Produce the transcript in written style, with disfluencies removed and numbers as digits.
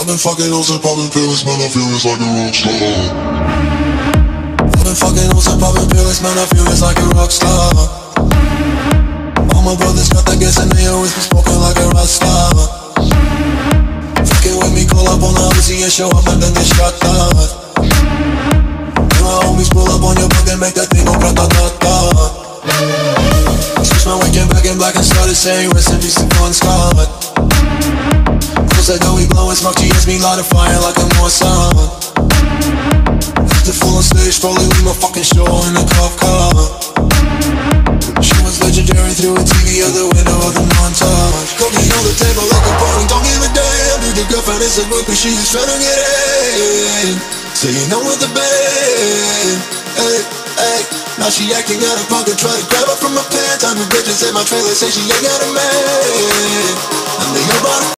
I've been fucking hoes and popping pills, man, I feel it's like a rock star. I've been fucking hoes and popping pills, man, I feel it's like a rock star. All my brothers got that gas and they always be smoking like a rock star. Fucking with me, call up on the Uzi and show up and then get shot down. And my homies pull up on your block and make that thing go grata-ta-ta. Switched my weekend back in black and started saying rest in peace to Bon Scott. Cause I know we blowin' smoke, GS me light a fire like a Mossad. Left it full on stage, probably leave my fucking show in a cop car. She was legendary through a TV out the window of the montage. Cookie on the table like a party, don't give a damn. Dude, your girlfriend is a book, but she just tryna get in. Saying no with the band. Hey, hey. Now she acting out of pocket, try to grab her from my pants. I'm the bitches in my trailer, say she ain't got a man. And they about